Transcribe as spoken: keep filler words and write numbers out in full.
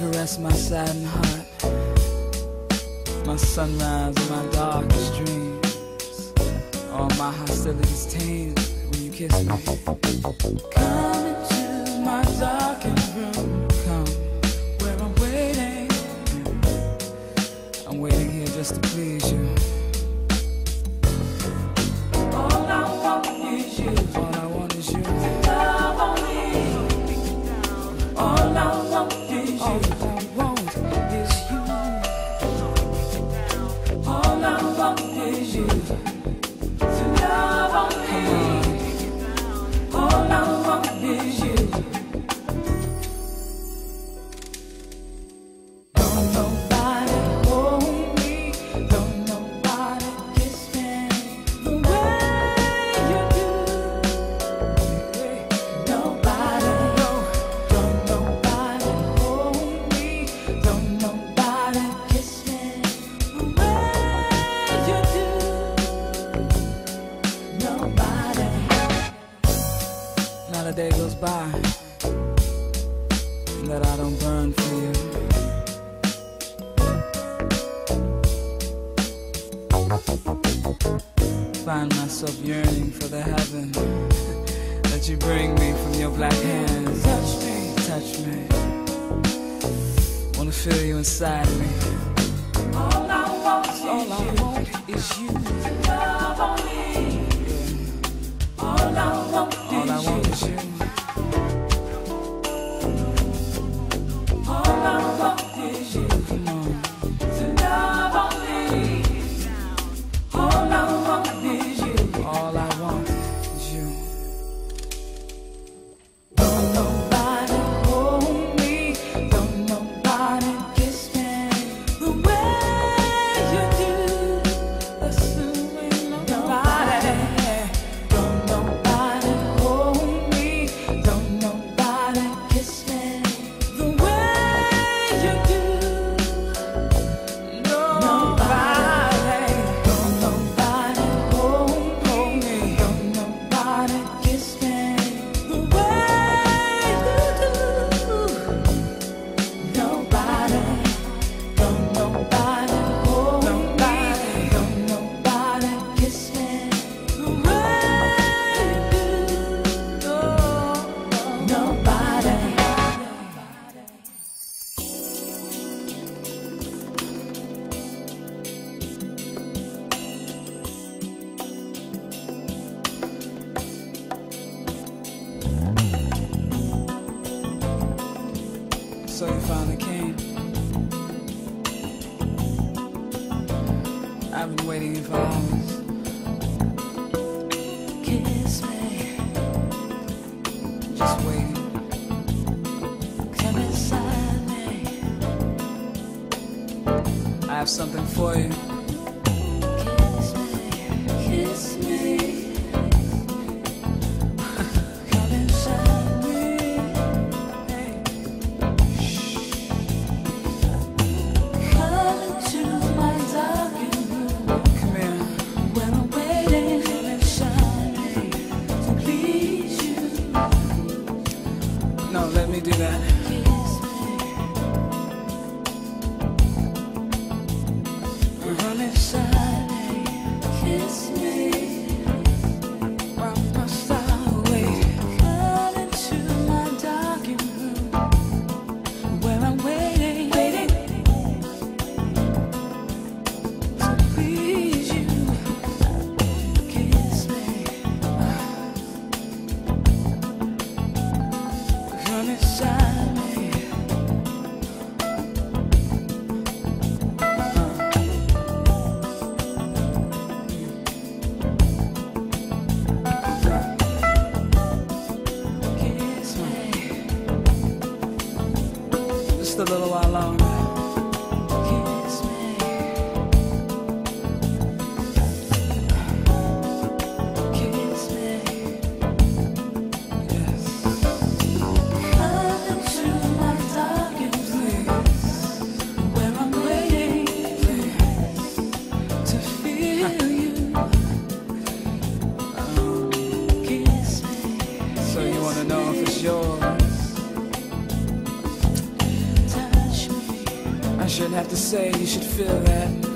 caress my saddened heart, my sunrise and my darkest dreams. All my hostilities tame when you kiss me. Come into my darkened room. Come where I'm waiting. I'm waiting here just to please you. All I want is you. All I want is you. Love on me. All I want is you. All I want is you. All I want is you. To love on me. All I want is you. Don't nobody hold me. Don't nobody kiss me the way you do. Nobody, no. Don't nobody hold me. Don't nobody kiss me the way you do. Nobody. Not a day goes by that I don't burn for you. Find myself yearning for the heaven that you bring me from your black hands. Touch me, touch me. Wanna feel you inside me. All I want is all I want is you. Love on me. All I want is all I want is you. All I want is you. Come on. To love on me. All I want is you. All I want is you. Don't nobody hold me. Don't nobody kiss me the way you do. Assuming nobody. Don't nobody hold me. Don't nobody kiss me the way you do. Nobody. Don't nobody hold me. Don't nobody kiss me the way you do. Nobody. Don't nobody hold me. Don't nobody kiss me the way you do. Nobody. So you finally came. I've been waiting here for hours. Kiss me. Just waiting. Come inside me. I have something for you. Kiss me. Kiss me. Come inside me. Hey. Come into my darkened room. Come here. Where I'm waiting. Come inside me to please you. No, let me do that. Kiss me. Come inside me. Kiss me. Why must I wait? Come into my darkened room. Where I'm waiting, waiting to please you. Kiss me. Come inside me. Kiss me. Just a little while longer. Kiss me. Kiss me. Yes. Come into my darkened room. Where I'm waiting to feel you. Kiss me. So you wanna know if it's yours? Touch shouldn't have to say, you should feel that.